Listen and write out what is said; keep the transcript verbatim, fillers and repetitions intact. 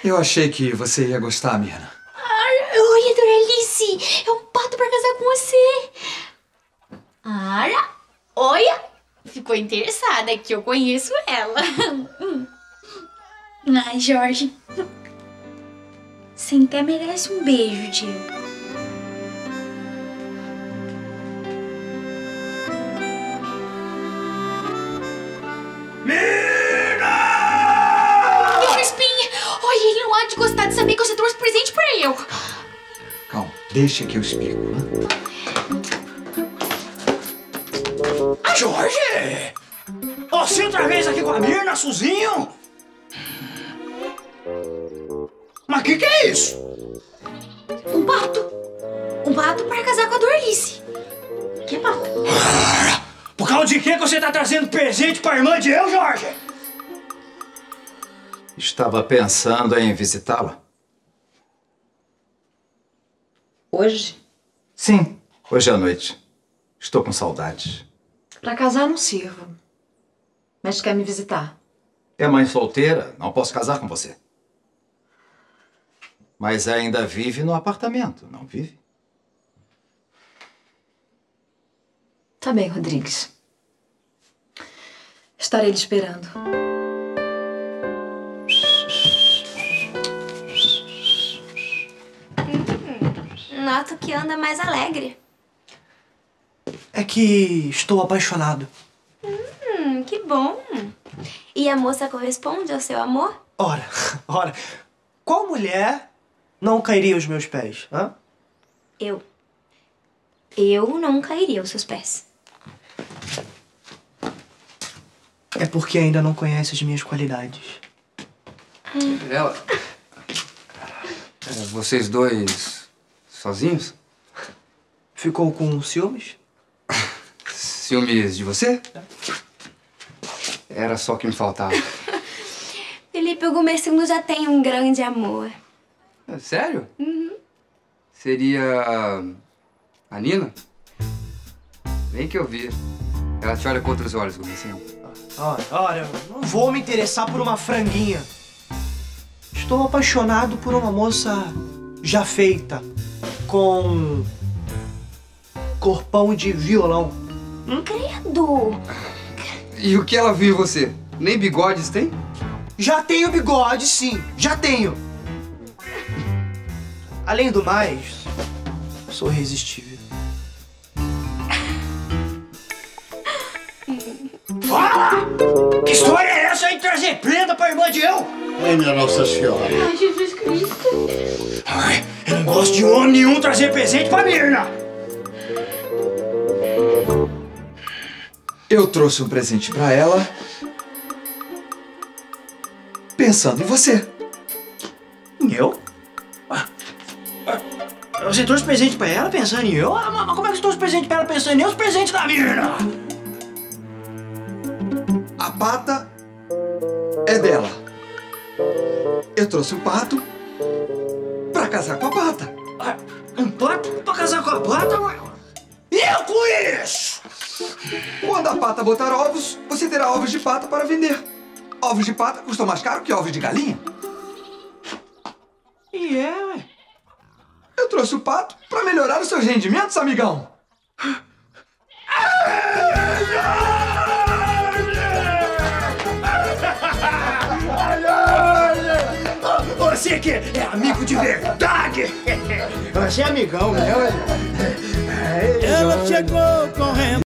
Eu achei que você ia gostar, Mirna. Ah, olha, Doralice, é um pato pra casar com você. Ah, olha, ficou interessada, que eu conheço ela. Ai, Jorge, você até merece um beijo, Diego. Olha, ele não há de gostar de saber que você trouxe presente pra eu. Calma, calma. Deixa que eu explico. Né? Ah, Jorge! Você outra vez aqui com a Mirna, Suzinho? Mas que que é isso? Um pato. Um pato pra casar com a Doralice. Que pato? Ah, por causa de que você tá trazendo presente pra irmã de eu, Jorge? Estava pensando em visitá-la. Hoje? Sim, hoje à noite. Estou com saudades. Pra casar não sirvo. Mas quer me visitar? É mãe solteira, não posso casar com você. Mas ainda vive no apartamento, não vive? Tá bem, Rodrigues. Estarei lhe esperando. Noto que anda mais alegre. É que estou apaixonado. Hum, que bom. E a moça corresponde ao seu amor? Ora, ora, qual mulher não cairia aos meus pés, hã? Eu. Eu não cairia aos seus pés. É porque ainda não conhece as minhas qualidades. Hum. Ela... É, vocês dois... sozinhos? Ficou com ciúmes? Ciúmes de você? Era só o que me faltava. Felipe, o Gumercindo já tem um grande amor. É, sério? Uhum. Seria... a... a Nina? Bem que eu vi. Ela te olha com outros olhos, Gumercindo. Ora, ora, eu não vou me interessar por uma franguinha. Estou apaixonado por uma moça já feita, com corpão de violão. Hum? Credo! E o que ela viu em você? Nem bigodes tem? Já tenho bigode, sim, já tenho. Além do mais, sou irresistível. Ah! Que história é essa aí de trazer prenda pra irmã de eu? Ai, minha Nossa Senhora. Ai, Jesus Cristo. Ai, eu não gosto de homem nenhum trazer presente pra Mirna. Eu trouxe um presente pra ela, pensando em você. Eu? Você trouxe presente pra ela pensando em eu? Ah, mas como é que você trouxe presente pra ela pensando em eu? Os presentes da Mirna? A pata é dela. Eu trouxe um pato pra casar com a pata. Um pato pra casar com a pata? Eu conheço! Quando a pata botar ovos, você terá ovos de pata para vender. Ovos de pata custam mais caro que ovos de galinha. E é, ué. Eu trouxe o pato para melhorar os seus rendimentos, amigão. Você que é amigo de verdade! Você é amigão, né? Ela chegou correndo.